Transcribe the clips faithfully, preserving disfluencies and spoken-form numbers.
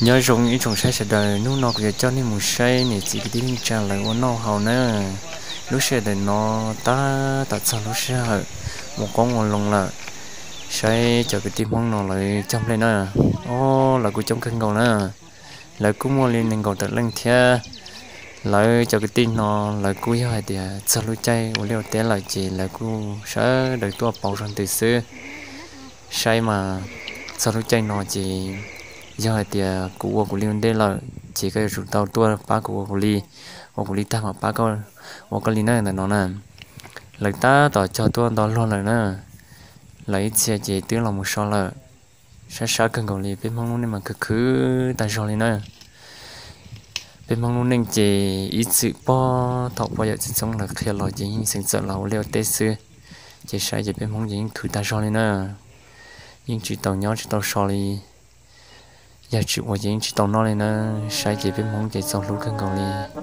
nhớ dùng ý trồng sai sẽ đời nu nó cũng cho nên một sai này chỉ cái tiếng trả lời của nó hầu nữa lúc sẽ để nó ta ta sao lúc sẽ một con ngồi lồng là sai cho cái tim mong nó lại trong lên nữa ô là cũng trong cân cầu nữa lại cũng mua lên nên cầu tự lên theo lại cho cái tin nó lại cũng yêu hai thì sao lúc chạy của liều té lại chỉ là cũng sẽ đời tua bảo rằng từ xưa sai mà sao lúc chạy nó chỉ do hai thì của của liều đây là chỉ cái chủ tàu tua ba của của li của của li ta mà ba con của cái li này là nó nè lại taต่อcho tua đó luôn rồi nè lấy xe chỉ tiếng là một số là sẽ sát cần cầu li bên mong muốn mà cứ cứ tại sao li nè bên mong muốn nên chỉ ít sự po thọ bao giờ sinh sống là khi lo chỉ sinh sợ là leo tê sư chỉ sai chỉ bên mong những thứ tại sao li nè nhưng chỉ tàu nhỏ chỉ tàu sao li giờ chịu qua những chỉ tàu nó li nè sai chỉ bên mong chỉ sau lúc cần cầu li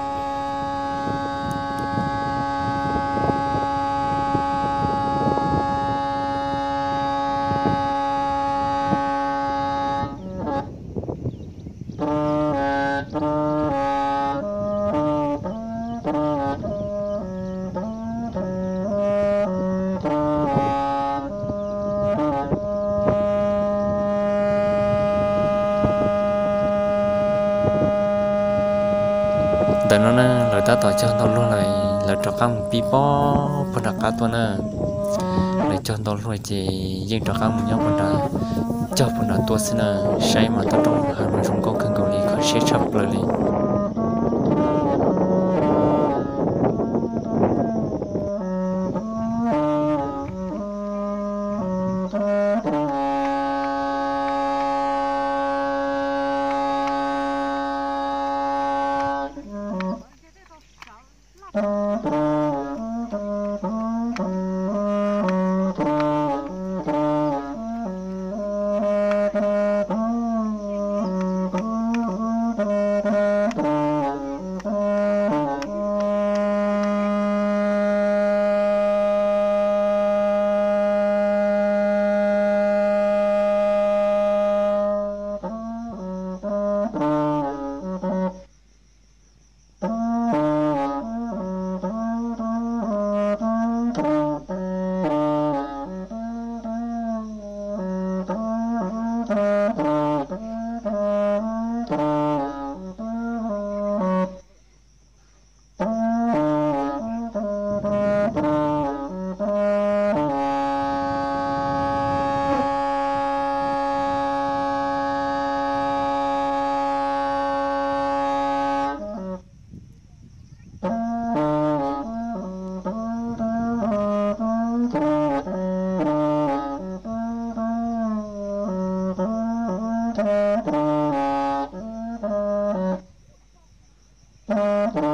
tại nó nè lời ta tỏ cho tao luôn lại lời trò căng pi bó phần đặc cá tuần nè lời cho tao luôn chỉ riêng trò căng một nhóm phần đặc cho phần đặc tua xin nè say mà tao trong hàng nội dung câu cần cầu đi khó xếp chập lời đi Uh-huh.